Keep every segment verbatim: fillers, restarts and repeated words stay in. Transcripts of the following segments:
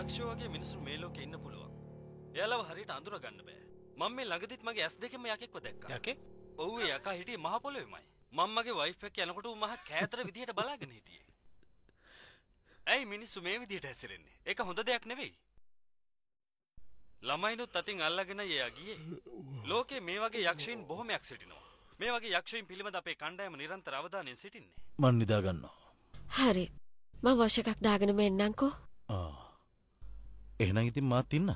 යක්ෂයෝ වගේ මිනිසුන් මේ ලෝකේ ඉන්න පුළුවන්. එයාලව හරියට අඳුර ගන්න බෑ. මම මේ ළඟදිත් මගේ ඇස් දෙකෙන්ම යකෙක්ව දැක්කා. යකෙක්? ඔව් ඒ යකා හිටියේ මහ පොළොවේමයි. මම මගේ වයිෆ් එක්ක යනකොට ඌ මහ කෑතර විදියට බලාගෙන හිටියේ. ඇයි මිනිස්සු මේ විදියට හැසිරෙන්නේ? ඒක හොඳ දෙයක් නෙවෙයි. ළමයිනුත් අතින් අල්ලගෙන එයා ගියේ. ලෝකේ මේ වගේ යක්ෂයින් බොහොමයක් සිටිනවා. මේ වගේ යක්ෂයින් පිළිබඳ අපේ කණ්ඩායම නිරන්තර අවධානයෙන් සිටින්නේ. මන් නිදා ගන්නවා. හරි. මම වොෂ් එකක් දාගෙන මෙන්නම්කෝ. ආ. එහෙනම් ඉතින් මාත් ඉන්න.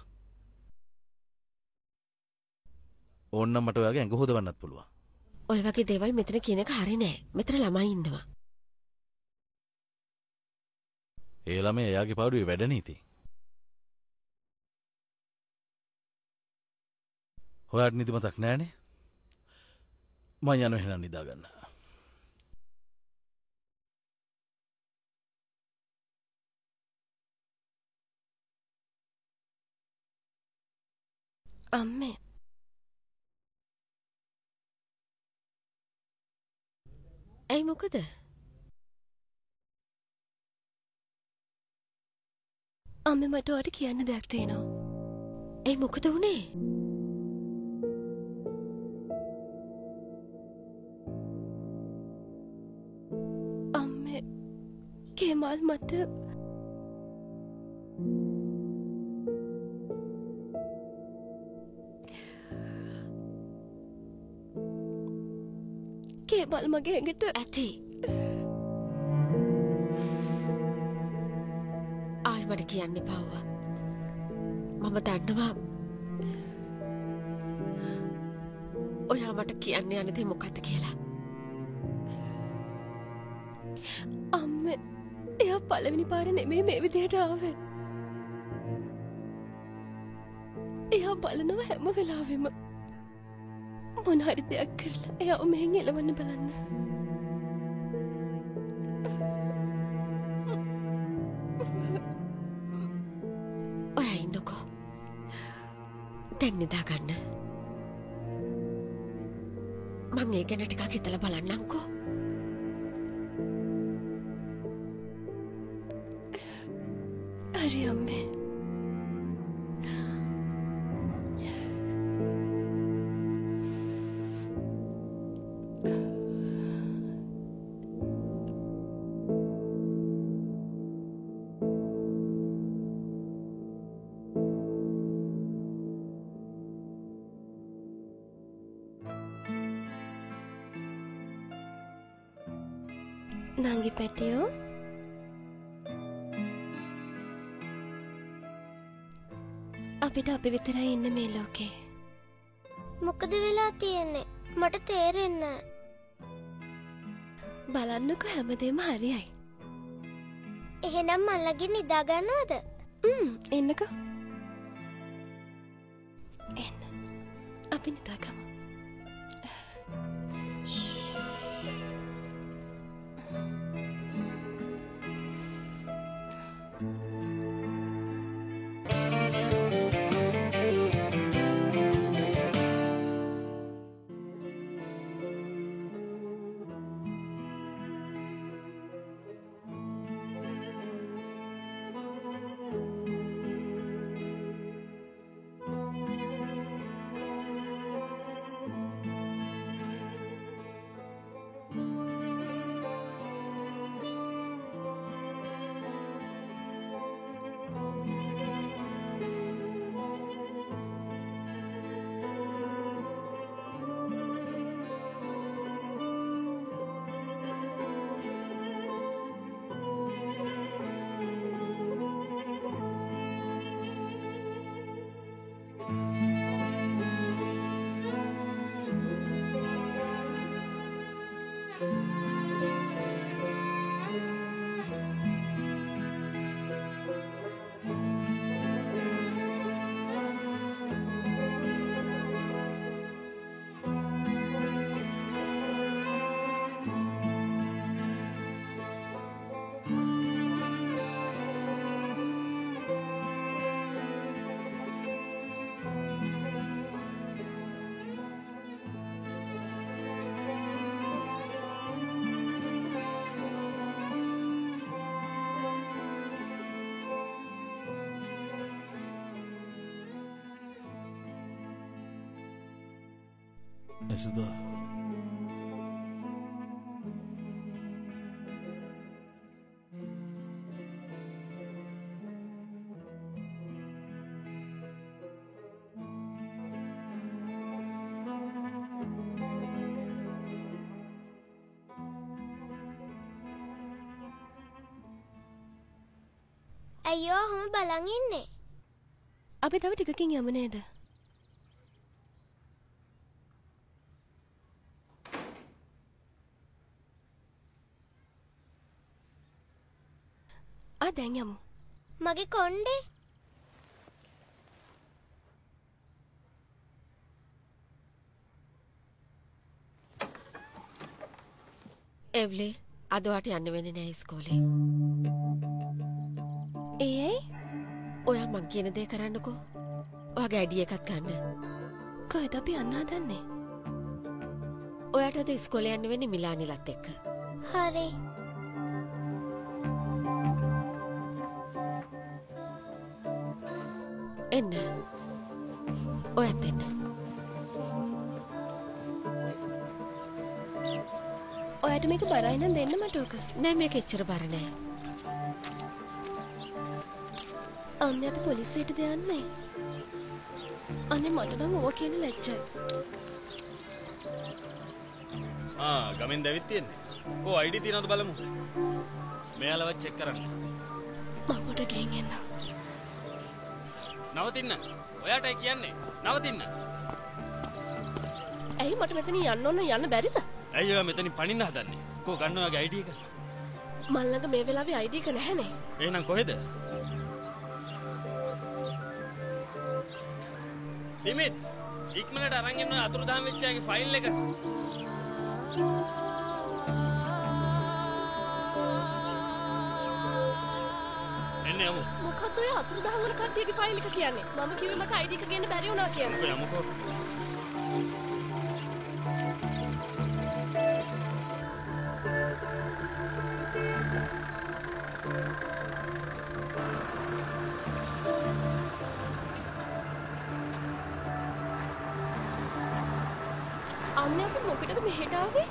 ඕන්නම් මට ඔයාගේ ඇඟ හොදවන්නත් පුළුවන්. ඔය වගේ දේවල් මෙතන කියන එක හරි නෑ. මෙතන ළමයි ඉන්නවා. ඒ ළමයා එයාගේ පාඩුවේ වැඩ නීති. ඔයාට නිදිමතක් නෑනේ. මම යනවා එහෙනම් නිදා ගන්න. අම්මේ. ඇයි මොකද? අම්මේ මට ඔයාට කියන්න දෙයක් තියෙනවා. ඇයි මොකද වුනේ? අම්මේ කේමල් මට කේමල් මගේ ඇඟට ඇති. ආයි මට කියන්න එපා. මම දන්නවා ඔයා මට කියන්න යන දේ මොකක්ද කියලා. අම්මේ එයා පළවෙනි පාර නෙමෙයි මේ විදියට ආවේ. එයා බලනවා හැම වෙලාවෙම මොන හරි දෙයක් කරලා එයාව මෙහෙන් එලවන්න බලන්න. ඔයා ඉන්නකෝ. දැන් නිදා ගන්න. මං ඒ ගැන ටිකක් හිතලා බලන්නම්කෝ. හරි අම්මේ. නංගි පැටියෝ අපිට අපි විතරයි ඉන්න මේ ලෝකේ. මොකද වෙලා තියෙන්නේ? මට තේරෙන්නේ බලන්නකෝ හැමදේම හරියයි. එහෙනම් මල්ලගේ නිදා ගන්නවද? හ්ම් එන්නකෝ. එන්න. අපි නිදා ගමු. එසුදා අයියෝ ඔහොම බලන් ඉන්නේ. අපි තව ටිකකින් යමු නේද? ආ දැන් යමු. මගේ කොණ්ඩේ එව්ලි අද වට යන්න වෙන්නේ නෑ ඉස්කෝලේ. ඒ ඔයා මං කියන දේ කරන්නකෝ. ඔයාගේ අයිඩි එකත් ගන්න. කොහෙද අපි යන්න හදන්නේ? ඔයාට අද ඉස්කෝලේ යන්න වෙන්නේ මිලානිලත් එක්ක. හරි. එන්න. ඔයත් එන්න. ඔයාට මේක බරයි නම් දෙන්න මට ඕක. නෑ මේක එච්චර බර නෑ. අම්මේ අපි පොලිසියටද යන්නේ? අනේ මට නම් ඕවා කියන ලැජ්ජයි. ආ ගමෙන් දැවිත් තියන්නේ. කො අයිඩි තියනවද බලමු. මෙයාලව චෙක් කරන්න. මම පොඩ ගෙන් එන්න. නවතින්න. ඔයාටයි කියන්නේ. නවතින්න. ඇයි මට මෙතන යන්න ඕන යන්න බැරිද? ඇයි ඔයා මෙතනින් පනින්න හදන්නේ? කො ගන්න ඔයාගේ අයිඩි එක? මල් ළඟ මේ වෙලාවේ අයිඩි එක නැහැනේ. එහෙනම් කොහෙද? දිමිත් ඉක්මනට අරන් එන්න අතුරුදහන් වෙච්ච අයගේ ෆයිල් එක. එන්න යමු. මොකක්ද ඔය අතුරුදහන් වල කට්ටියගේ ෆයිල් එක කියන්නේ? මම කිව්වේ මට අයිඩි එක ගන්න බැරි වුණා කියලා. මොකද යමුකෝ. අම්මේ අපි මොකටද මෙහෙට ආවේ?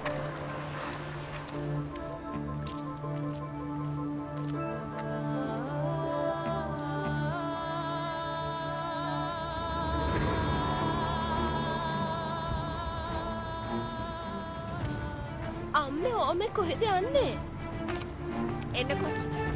අම්මේ ඕමේ කොහෙද යන්නේ? එන්නකෝ.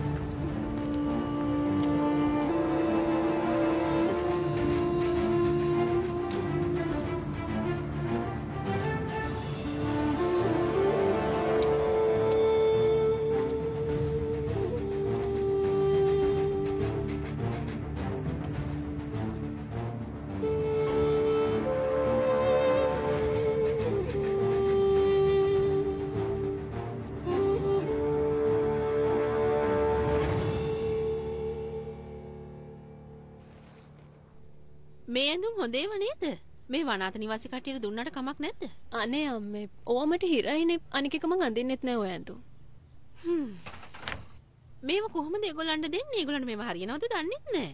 මේ ඇඳුම් හොඳේව නේද? මේ වනාත නිවාසී කට්ටියට දුන්නට කමක් නැද්ද? අනේ අම්මේ ඕමට හිරයිනේ අනික එක මං අඳින්නෙත් නෑ ඔය ඇඳුම්. හ්ම්. මේව කොහොමද ඒගොල්ලන්ට දෙන්නේ? ඒගොල්ලන්ට මේව හරියනවද දන්නේ නැහැ.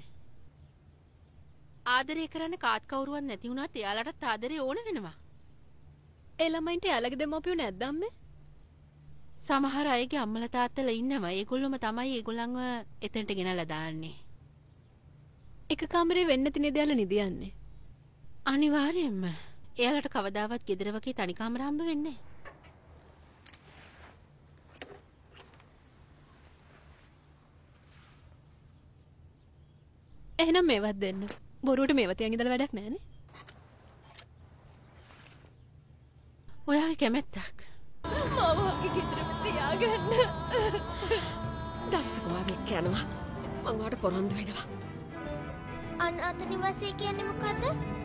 ආදරය කරන්න කාත් කවුරුවත් නැති වුණත් එයාලටත් ආදරේ ඕන වෙනවා. ඒ ළමයින්ට යාළගේ දෙමව්පියෝ නැද්ද අම්මේ? සමහර අයගේ අම්මලා තාත්තලා ඉන්නවා. ඒගොල්ලොම තමයි ඒගොල්ලන්ව එතනට ගෙනල්ලා දාන්නේ. එක කාමරේ වෙන්න නැති නේද යාළුවා නිදියන්නේ? අනිවාර්යයෙන්ම. එයාලට කවදාවත් ගෙදර වගේ තනි කාමර හම්බ වෙන්නේ නැහැ. එහෙනම් මේවත් දෙන්න. බොරුවට මේව තියන් ඉඳලා වැඩක් නැහනේ. ඔයාගේ කැමැත්තක්. මාව වගේ ගෙදරම තියාගන්න. දවසක වාවෙක් යනවා. මං වාට පොරොන්දු වෙනවා. අනාථ නිවාසය කියන්නේ මොකද්ද?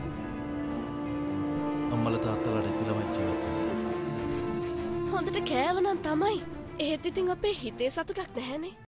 අම්මලා තාත්තලාට ඇති ළමයි ජීවත් වෙනවා. හොඳට කෑවනම් තමයි. එහෙත් ඉතින් අපේ හිතේ සතුටක් නැහැනේ.